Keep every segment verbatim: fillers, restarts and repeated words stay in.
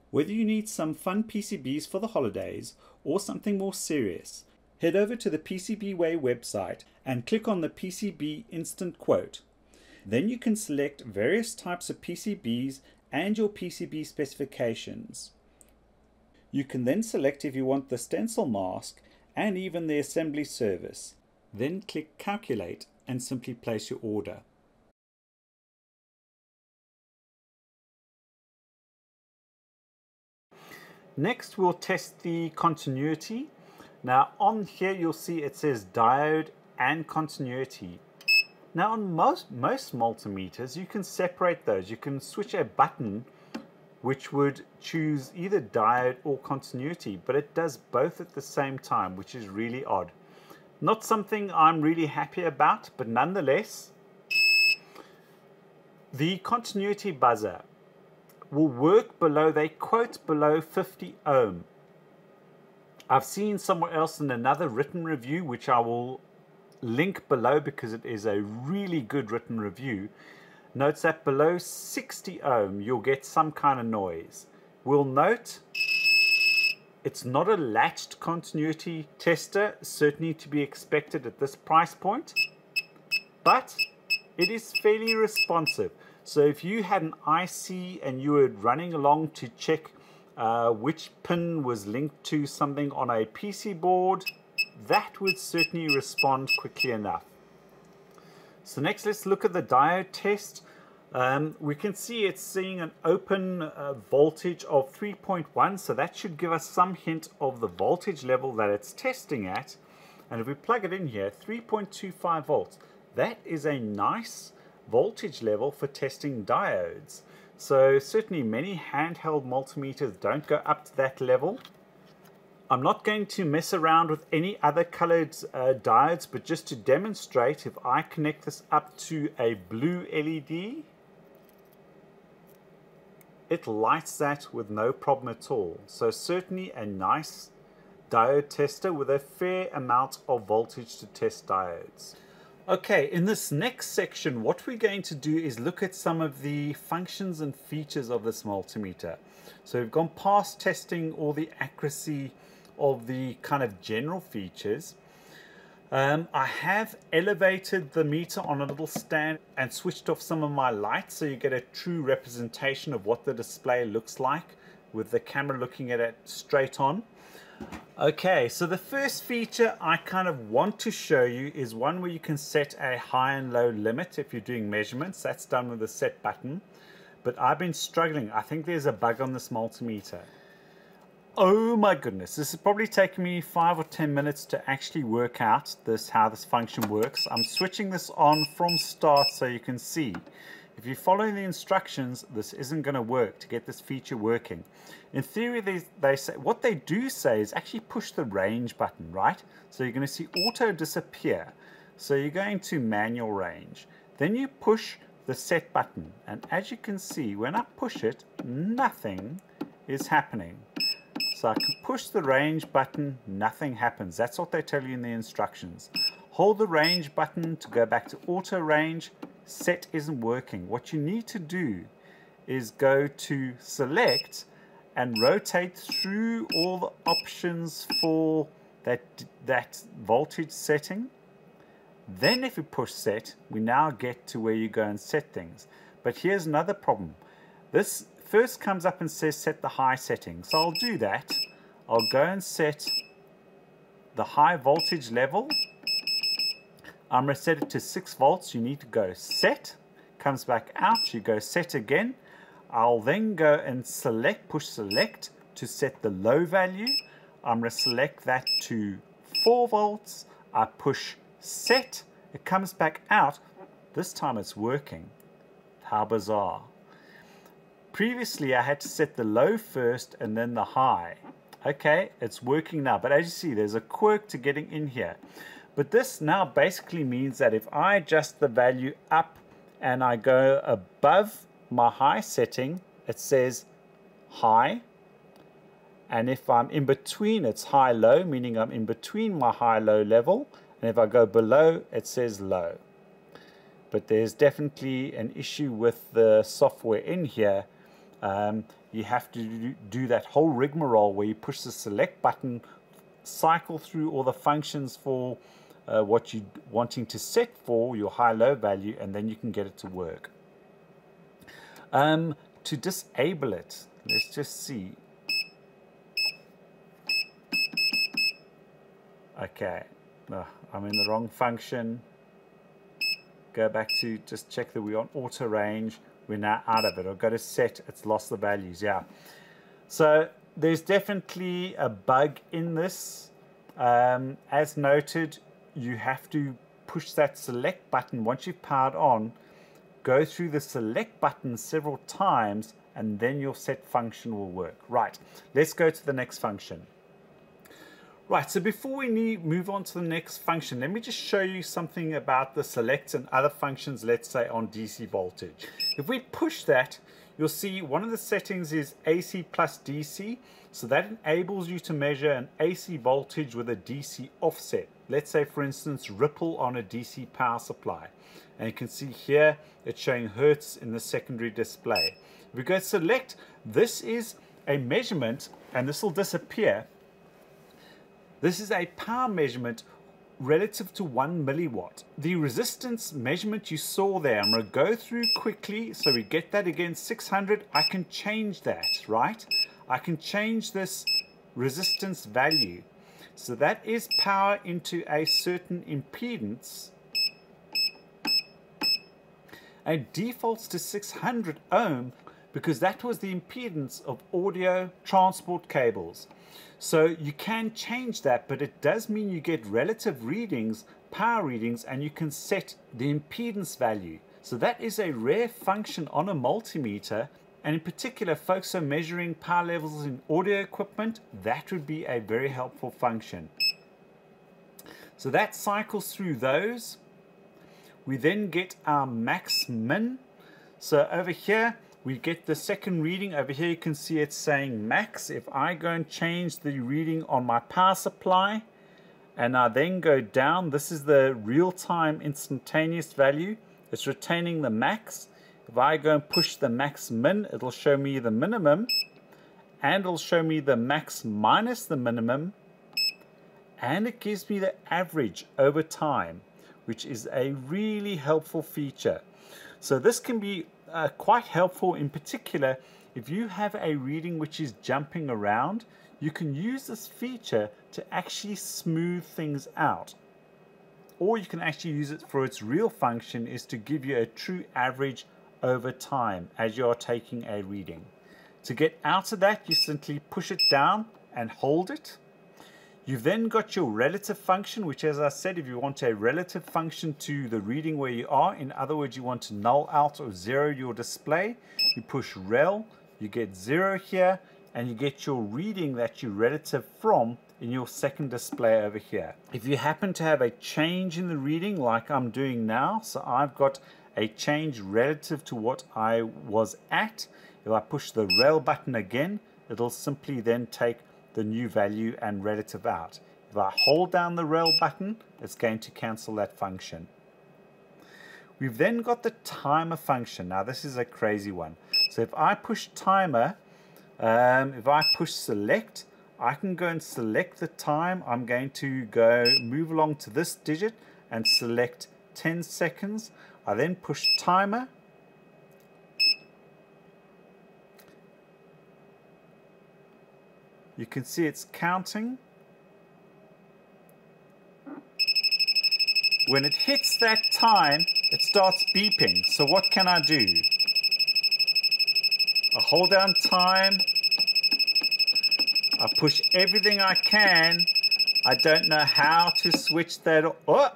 Whether you need some fun P C Bs for the holidays or something more serious, head over to the PCBWay website and click on the P C B Instant Quote. Then you can select various types of P C Bs and your P C B specifications. You can then select if you want the stencil mask and even the assembly service. Then click Calculate and simply place your order. Next, we'll test the continuity. Now on here you'll see it says diode and continuity. Now on most, most multimeters you can separate those. You can switch a button which would choose either diode or continuity, but it does both at the same time, which is really odd. Not something I'm really happy about, but nonetheless, the continuity buzzer will work below, they quote below fifty ohm. I've seen somewhere else in another written review, which I will link below because it is a really good written review, notes that below sixty ohm you'll get some kind of noise. We'll note it's not a latched continuity tester, certainly to be expected at this price point, but it is fairly responsive. So if you had an I C and you were running along to check uh, which pin was linked to something on a P C board, that would certainly respond quickly enough. So next let's look at the diode test. Um, we can see it's seeing an open uh, voltage of three point one, so that should give us some hint of the voltage level that it's testing at. And if we plug it in here, three point two five volts, that is a nice voltage level for testing diodes. So certainly many handheld multimeters don't go up to that level. I'm not going to mess around with any other colored uh, diodes, but just to demonstrate, if I connect this up to a blue L E D, it lights that with no problem at all. So certainly a nice diode tester with a fair amount of voltage to test diodes. Okay, in this next section, what we're going to do is look at some of the functions and features of this multimeter. So we've gone past testing all the accuracy of the kind of general features. Um, I have elevated the meter on a little stand and switched off some of my lights so you get a true representation of what the display looks like with the camera looking at it straight on. Okay, so the first feature I kind of want to show you is one where you can set a high and low limit if you're doing measurements. That's done with the set button. But I've been struggling. I think there's a bug on this multimeter. Oh my goodness, this is probably taking me five or ten minutes to actually work out this how this function works. I'm switching this on from start so you can see. If you follow the instructions, this isn't going to work to get this feature working. In theory, they, they say what they do say is actually push the range button, right? So you're going to see auto disappear. So you're going to manual range. Then you push the set button, and as you can see, when I push it, nothing is happening. So I can push the range button, nothing happens. That's what they tell you in the instructions. Hold the range button to go back to auto range. Set isn't working. What you need to do is go to select and rotate through all the options for that, that voltage setting. Then if you push set, we now get to where you go and set things. But here's another problem. This first comes up and says set the high setting. So I'll do that. I'll go and set the high voltage level. I'm going to set it to six volts. You need to go set. Comes back out. You go set again. I'll then go and select, push select to set the low value. I'm going to select that to four volts. I push set. It comes back out. This time it's working. How bizarre. Previously I had to set the low first and then the high. Okay, it's working now. But as you see, there's a quirk to getting in here. But this now basically means that if I adjust the value up and I go above my high setting, it says high. And if I'm in between, it's high-low, meaning I'm in between my high-low level. And if I go below, it says low. But there's definitely an issue with the software in here. um, you have to do, do that whole rigmarole where you push the select button, cycle through all the functions for uh, what you're wanting to set for your high-low value, and then you can get it to work. Um, to disable it, let's just see. Okay, oh, I'm in the wrong function. Go back to just check that we're on auto range. We're now out of it. I'll go to set, it's lost the values, yeah. So there's definitely a bug in this. Um, as noted, you have to push that select button once you've powered on, go through the select button several times, and then your set function will work. Right, let's go to the next function. Right, so before we need, move on to the next function, let me just show you something about the select and other functions, let's say on D C voltage. If we push that, you'll see one of the settings is A C plus D C, so that enables you to measure an A C voltage with a D C offset. Let's say, for instance, ripple on a D C power supply. And you can see here, it's showing hertz in the secondary display. If we go to select, this is a measurement, and this will disappear. This is a power measurement relative to one milliwatt. The resistance measurement you saw there, I'm going to go through quickly so we get that again, six hundred. I can change that, right? I can change this resistance value. So that is power into a certain impedance. And it defaults to six hundred ohm because that was the impedance of audio transport cables. So you can change that, but it does mean you get relative readings, power readings, and you can set the impedance value. So that is a rare function on a multimeter, and in particular, folks are measuring power levels in audio equipment. That would be a very helpful function. So that cycles through those. We then get our max min. So over here, we get the second reading. Over here you can see it's saying max. If I go and change the reading on my power supply and I then go down, this is the real-time instantaneous value. It's retaining the max. If I go and push the max min, it'll show me the minimum, and it'll show me the max minus the minimum, and it gives me the average over time, which is a really helpful feature. So this can be Uh, quite helpful, in particular if you have a reading which is jumping around. You can use this feature to actually smooth things out, or you can actually use it for its real function, is to give you a true average over time as you are taking a reading. To get out of that, you simply push it down and hold it. You've then got your relative function, which, as I said, if you want a relative function to the reading where you are, in other words, you want to null out or zero your display, you push rel, you get zero here, and you get your reading that you relative from in your second display over here. If you happen to have a change in the reading like I'm doing now, so I've got a change relative to what I was at, if I push the rel button again, it'll simply then take the new value and relative out. If I hold down the rel button, it's going to cancel that function. We've then got the timer function. Now this is a crazy one. So if I push timer, um, if I push select, I can go and select the time. I'm going to go move along to this digit and select ten seconds. I then push timer. You can see it's counting. When it hits that time, it starts beeping. So what can I do? I hold down time. I push everything I can. I don't know how to switch that off. Oh!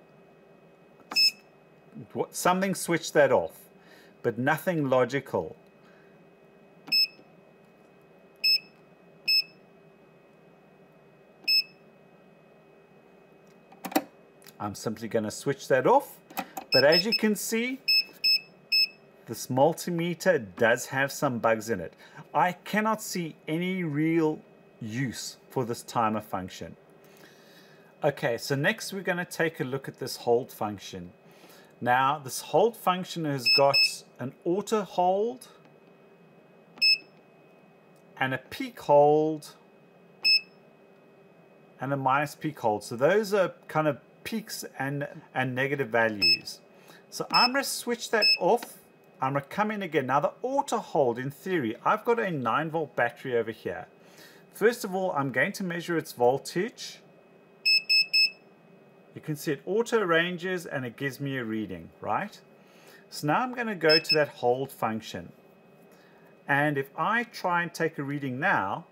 Something switched that off, but nothing logical. I'm simply going to switch that off. But as you can see, this multimeter does have some bugs in it. I cannot see any real use for this timer function. Okay, so next we're going to take a look at this hold function. Now, this hold function has got an auto hold, and a peak hold and a minus peak hold. So those are kind of peaks and, and negative values. So I'm going to switch that off. I'm going to come in again. Now the auto hold, in theory, I've got a nine volt battery over here. First of all, I'm going to measure its voltage. You can see it auto ranges and it gives me a reading, right? So now I'm going to go to that hold function. And if I try and take a reading now,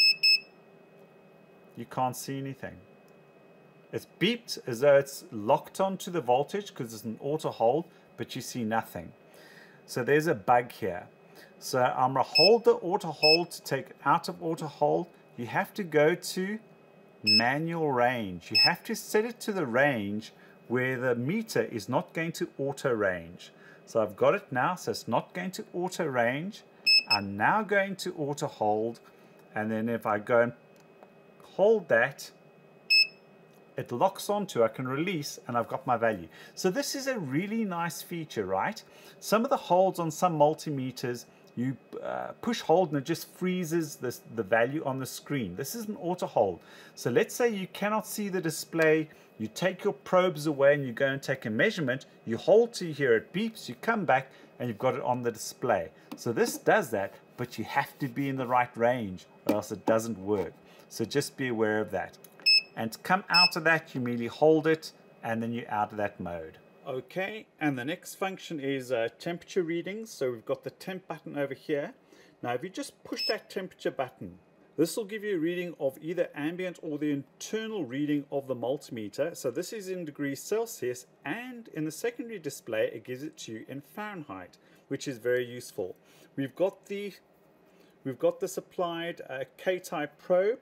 you can't see anything. It's beeped as though it's locked onto the voltage because it's an auto hold, but you see nothing. So there's a bug here. So I'm going to hold the auto hold to take it out of auto hold. You have to go to manual range. You have to set it to the range where the meter is not going to auto range. So I've got it now, so it's not going to auto range. I'm now going to auto hold, and then if I go and hold that, it locks onto, I can release, and I've got my value. So this is a really nice feature, right? Some of the holds on some multimeters, you uh, push hold and it just freezes this, the value on the screen. This is an auto hold. So let's say you cannot see the display, you take your probes away and you go and take a measurement, you hold to here, it beeps, you come back and you've got it on the display. So this does that, but you have to be in the right range or else it doesn't work. So just be aware of that. And to come out of that, you merely hold it and then you're out of that mode. Okay, and the next function is uh, temperature readings. So we've got the temp button over here. Now if you just push that temperature button, this will give you a reading of either ambient or the internal reading of the multimeter. So this is in degrees Celsius, and in the secondary display it gives it to you in Fahrenheit, which is very useful. We've got the we've got the supplied uh, K-type probe.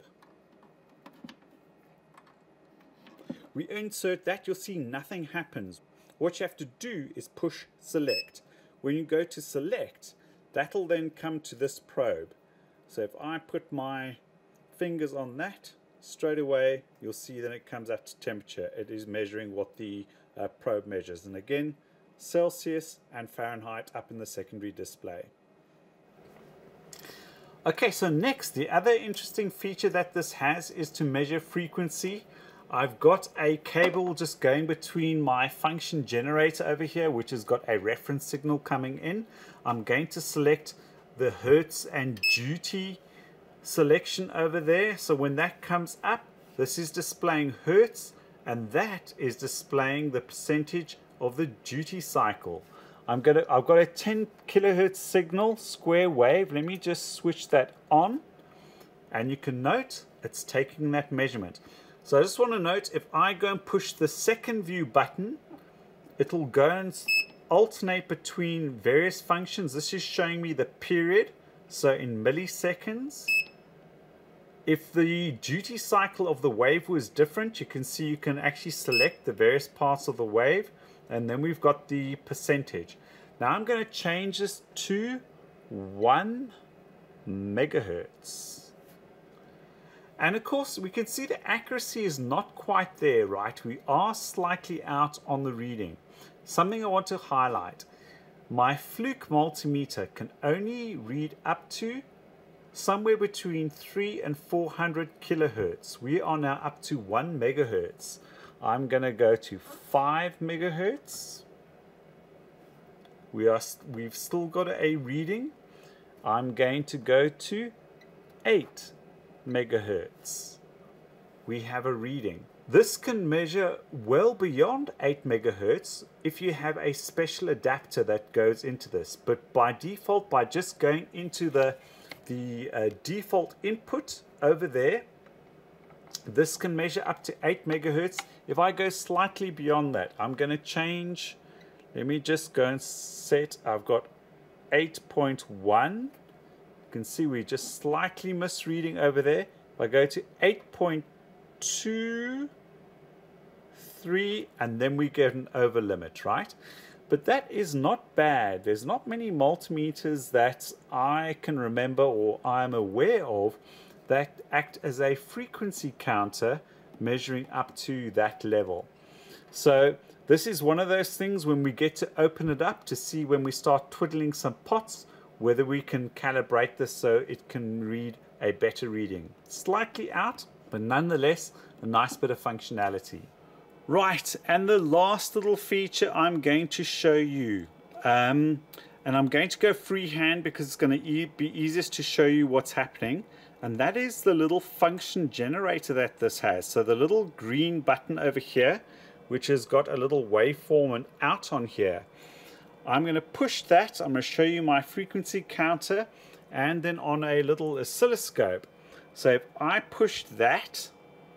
We insert that, you'll see nothing happens. What you have to do is push select. When you go to select, that'll then come to this probe. So if I put my fingers on that, straight away you'll see that it comes up to temperature. It is measuring what the uh, probe measures. And again, Celsius and Fahrenheit up in the secondary display. Okay, so next, the other interesting feature that this has is to measure frequency. I've got a cable just going between my function generator over here, which has got a reference signal coming in. I'm going to select the Hertz and duty selection over there. So when that comes up, this is displaying Hertz, and that is displaying the percentage of the duty cycle. I'm gonna, I've got a ten kilohertz signal, square wave. Let me just switch that on, and you can note it's taking that measurement. So I just want to note, if I go and push the second view button, it'll go and alternate between various functions. This is showing me the period, so in milliseconds. If the duty cycle of the wave was different, you can see you can actually select the various parts of the wave, and then we've got the percentage. Now I'm going to change this to one megahertz. And of course, we can see the accuracy is not quite there, right? We are slightly out on the reading. Something I want to highlight. My Fluke multimeter can only read up to somewhere between three and four hundred kilohertz. We are now up to one megahertz. I'm going to go to five megahertz. We are, we've still got a reading. I'm going to go to eight megahertz. We have a reading. This can measure well beyond eight megahertz if you have a special adapter that goes into this. But by default, by just going into the, the uh, default input over there, this can measure up to eight megahertz. If I go slightly beyond that, I'm going to change. Let me just go and set. I've got eight point one. You can see we're just slightly misreading over there. If I go to eight point two, three, and then we get an over limit, right? But that is not bad. There's not many multimeters that I can remember or I'm aware of that act as a frequency counter measuring up to that level. So this is one of those things when we get to open it up to see when we start twiddling some pots whether we can calibrate this so it can read a better reading. Slightly out, but nonetheless a nice bit of functionality. Right, and the last little feature I'm going to show you, um, and I'm going to go freehand because it's going to e be easiest to show you what's happening, and that is the little function generator that this has. So the little green button over here, which has got a little waveform and out on here. I'm going to push that. I'm going to show you my frequency counter and then on a little oscilloscope. So if I push that,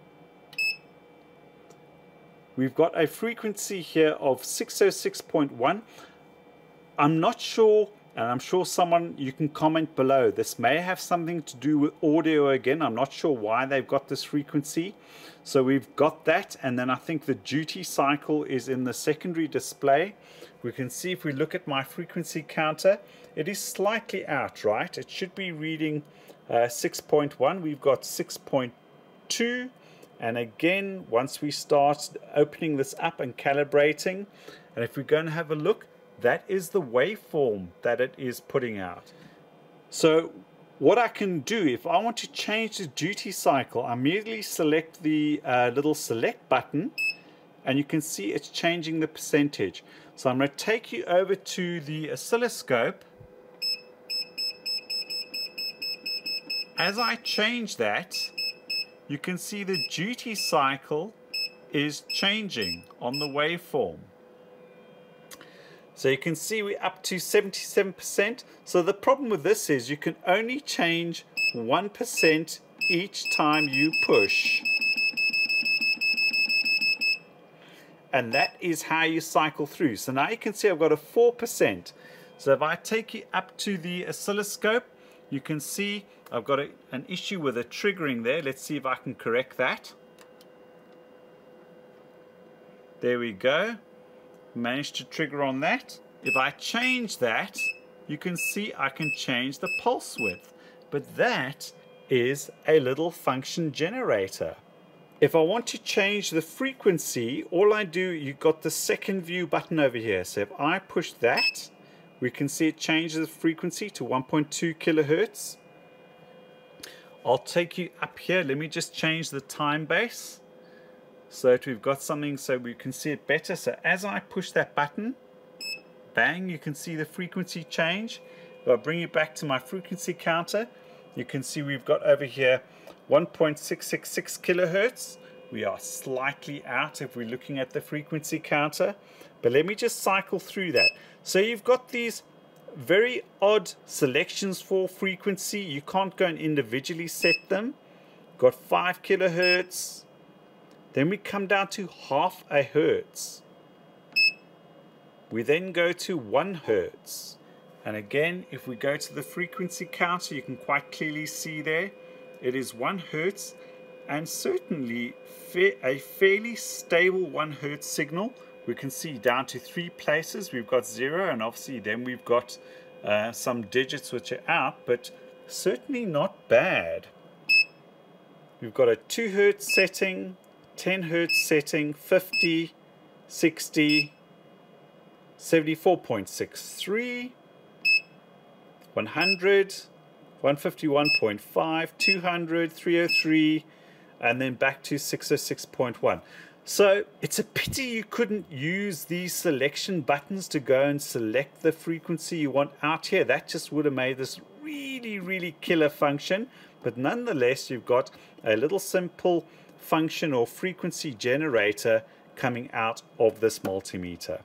we've got a frequency here of six oh six point one. I'm not sure, and I'm sure someone, you can comment below. This may have something to do with audio again. I'm not sure why they've got this frequency. So we've got that, and then I think the duty cycle is in the secondary display. We can see if we look at my frequency counter, it is slightly out, right? It should be reading uh, six point one. We've got six point two. And again, once we start opening this up and calibrating, and if we're going to have a look, that is the waveform that it is putting out. So what I can do, if I want to change the duty cycle, I immediately select the uh, little select button, and you can see it's changing the percentage. So I'm going to take you over to the oscilloscope. As I change that, you can see the duty cycle is changing on the waveform. So you can see we're up to seventy-seven percent. So the problem with this is you can only change one percent each time you push. And that is how you cycle through. So now you can see I've got a four percent. So if I take you up to the oscilloscope, you can see I've got a, an issue with a triggering there. Let's see if I can correct that. There we go. Managed to trigger on that. If I change that, you can see I can change the pulse width. But that is a little function generator. If I want to change the frequency, all I do, you've got the second view button over here. So if I push that, we can see it changes the frequency to one point two kilohertz. I'll take you up here. Let me just change the time base so that we've got something so we can see it better. So as I push that button, bang, you can see the frequency change. If I bring you back to my frequency counter, you can see we've got over here one point six six six kilohertz. We are slightly out if we're looking at the frequency counter, but let me just cycle through that. So you've got these very odd selections for frequency. You can't go and individually set them. Got five kilohertz. Then we come down to half a hertz. We then go to one hertz. And again, if we go to the frequency counter, you can quite clearly see there, it is one hertz, and certainly fa a fairly stable one hertz signal. We can see down to three places. We've got zero, and obviously then we've got uh, some digits which are out, but certainly not bad. We've got a two hertz setting, ten hertz setting, fifty, sixty, seventy-four point six three, one hundred, one fifty-one point five, two hundred, three oh three, and then back to six oh six point one. So it's a pity you couldn't use these selection buttons to go and select the frequency you want out here. That just would have made this really, really killer function. But nonetheless, you've got a little simple function or frequency generator coming out of this multimeter.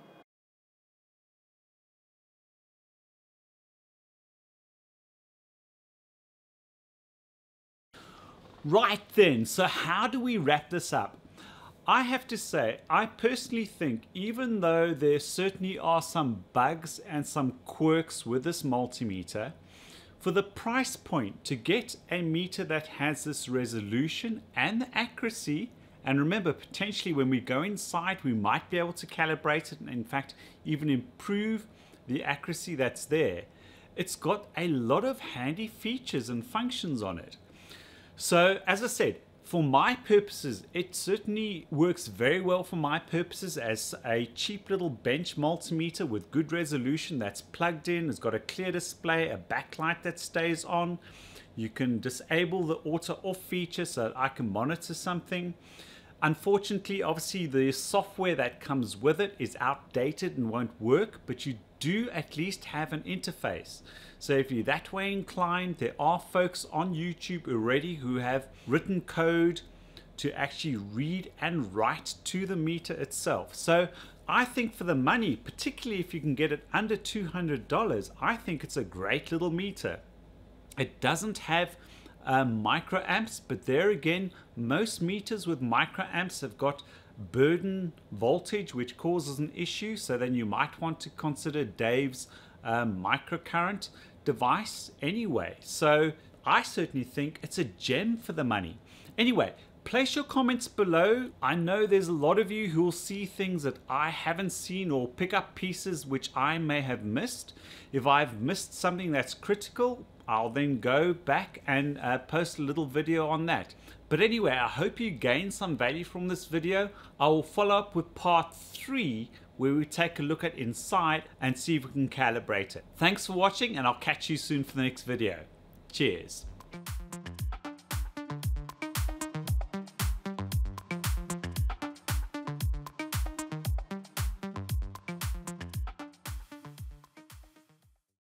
Right then, so how do we wrap this up? I have to say, I personally think even though there certainly are some bugs and some quirks with this multimeter, for the price point to get a meter that has this resolution and the accuracy, and remember potentially when we go inside we might be able to calibrate it and in fact even improve the accuracy that's there, it's got a lot of handy features and functions on it. So as I said, For my purposes, it certainly works very well for my purposes as a cheap little bench multimeter with good resolution that's plugged in. It's got a clear display, a backlight that stays on. You can disable the auto off feature so that I can monitor something. Unfortunately, obviously the software that comes with it is outdated and won't work, but you do at least have an interface. So if you're that way inclined, there are folks on YouTube already who have written code to actually read and write to the meter itself. So I think for the money, particularly if you can get it under two hundred dollars, I think it's a great little meter. It doesn't have um, microamps, but there again, most meters with microamps have got burden voltage, which causes an issue. So then you might want to consider Dave's um, microcurrent device anyway. So I certainly think it's a gem for the money. Anyway, place your comments below. I know there's a lot of you who will see things that I haven't seen or pick up pieces which I may have missed. If I've missed something that's critical, I'll then go back and uh, post a little video on that. But anyway, I hope you gained some value from this video. I will follow up with part three where we take a look at inside and see if we can calibrate it. Thanks for watching, and I'll catch you soon for the next video. Cheers.